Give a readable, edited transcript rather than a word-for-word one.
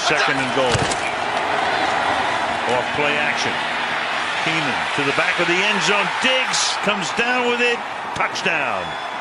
second and goal. Off play action. Keenum to the back of the end zone. Diggs comes down with it. Touchdown.